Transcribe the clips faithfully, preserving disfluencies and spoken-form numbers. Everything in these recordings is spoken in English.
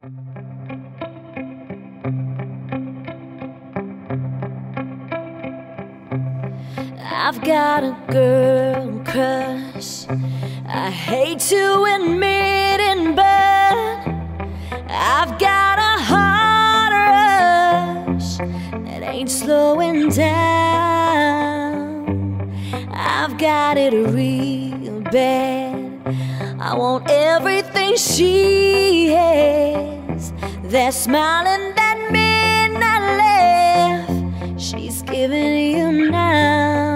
I've got a girl crush. I hate to admit it, but I've got a heart rush that ain't slowing down. I've got it real bad. I want everything she has. That smile and that midnight laugh she's giving you now.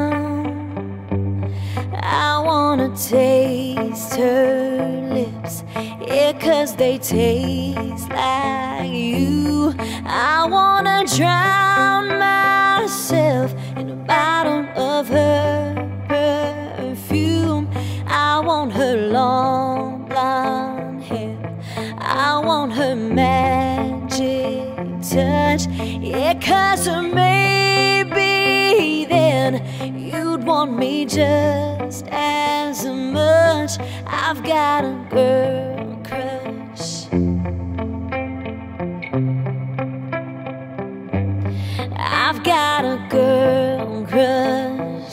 I wanna taste her lips, yeah, 'cause they taste like you. I wanna drown myself in a bottle of her perfume. I want her long blonde hair, I want her magic touch, yeah, 'cause maybe then you'd want me just as much. I've got a girl crush. I've got a girl crush.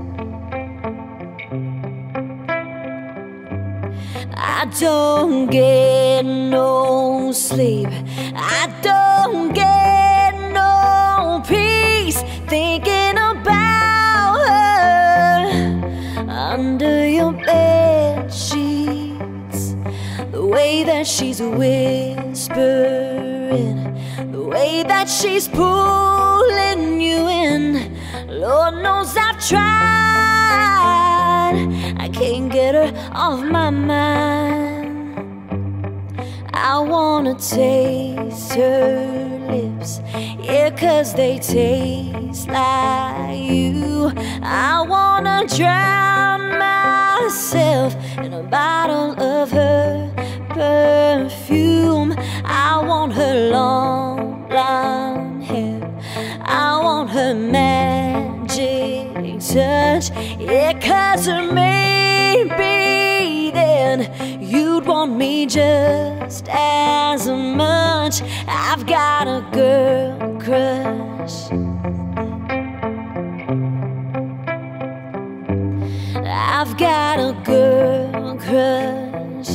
I don't get no sleep, I don't get no peace thinking about her under your bed sheets. The way that she's whispering, the way that she's pulling you in. Lord knows I've tried, I can't get her off my mind. I wanna taste her lips, yeah, 'cause they taste like you. I wanna drown myself in a bottle of her perfume. I want her long blonde hair, I want her magic touch, yeah, 'cause maybe then you'd want me just as much. I've got a girl crush. I've got a girl crush.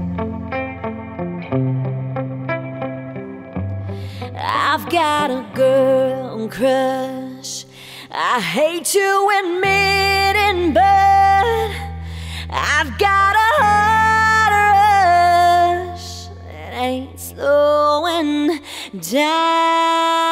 I've got a girl crush. I hate to admit it, but I've got a heart rush that ain't slowing down.